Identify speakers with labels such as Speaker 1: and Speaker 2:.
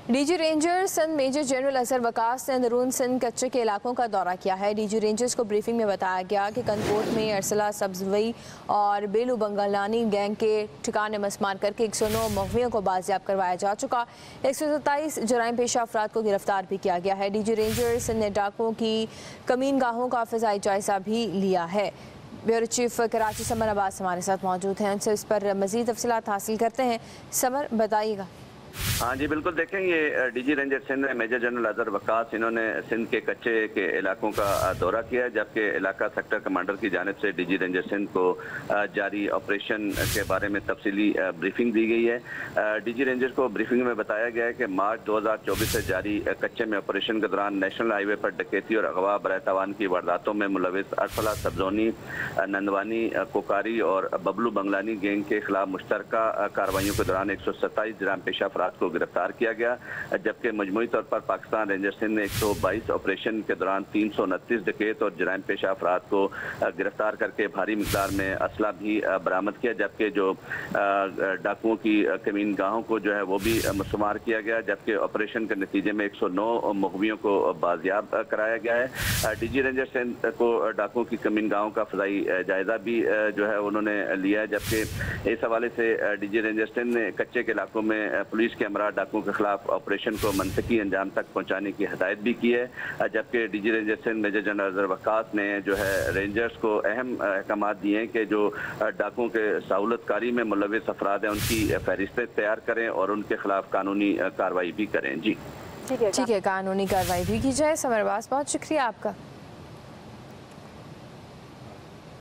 Speaker 1: DG rangers Sindh major general Azhar Waqas ने अंदरून सिंध कच्चे के इलाकों का दौरा किया है। डीजी रेंजर्स को ब्रीफिंग में बताया गया कि कनकोट में अरसला सब्जवई और बेलू बंगालानी गैंग के ठिकाने मसमार करके 109 मुगवियों को बाजियाब करवाया जा चुका। 127 जराइम पेशा अफराद को गिरफ्तार भी किया गया है। डीजी रेंजर्स सिंध ने डाकुओं की कमीन गाहों का फिजाई जायजा भी लिया है। ब्यूरो चीफ कराची समर अब्बास हमारे साथ मौजूद हैं, उनसे इस पर मज़ीद तफसीलात हासिल करते हैं। समर, बताइएगा।
Speaker 2: हाँ जी बिल्कुल, देखें ये DG ranger Sindh major general Azhar Waqas इन्होंने सिंध के कच्चे के इलाकों का दौरा किया, जबकि इलाका सेक्टर कमांडर की जानिब से डीजी रेंजर सिंध को जारी ऑपरेशन के बारे में तफसीली ब्रीफिंग दी गई है। डीजी रेंजर को ब्रीफिंग में बताया गया है कि मार्च 2024 से जारी कच्चे में ऑपरेशन के दौरान नेशनल हाईवे पर डकैती और अगवा बरतवान की वारदातों में मुलविस अरसला सब्जोनी, नंदवानी, कोकारी और बबलू बंगलानी गैंग के खिलाफ मुश्तरका कार्रवाइयों के दौरान 127 जराइम पेशा अफराद को गिरफ्तार किया गया, जबकि मजमूई तौर पर पाकिस्तान रेंजर सिंध ने 122 ऑपरेशन के दौरान 329 डकैत और जराइम पेशा अफराद को गिरफ्तार करके भारी मिकदार में असला भी बरामद किया, जबकि जो डाकुओं की कमीन गाहों को जो है वो भी मसमार किया गया, जबकि ऑपरेशन के नतीजे में 109 मुगवियों को बाजियाब कराया गया है। डीजी रेंजर सिंध को डाकुओं की कमीन गाहों का फजाई जायजा भी जो है उन्होंने लिया है, जबकि इस हवाले से डीजी रेंजर सिंध ने कच्चे के इलाकों में पुलिस के हमरा डाकुओं के खिलाफ ऑपरेशन को मनतकी अंजाम तक पहुंचाने की हिदायत भी की है, जबकि DG ranger Sindh major general Azhar Waqas ने जो है रेंजर्स को अहम अहकाम दिए हैं कि जो डाकुओं के सहूलतकारी में मुलविस अफराद हैं उनकी फहरिस्तें तैयार करें और उनके खिलाफ कानूनी कार्रवाई भी करें। जी
Speaker 1: ठीक है, कानूनी कार्रवाई भी की जाए। समर अब्बास, बहुत शुक्रिया आपका।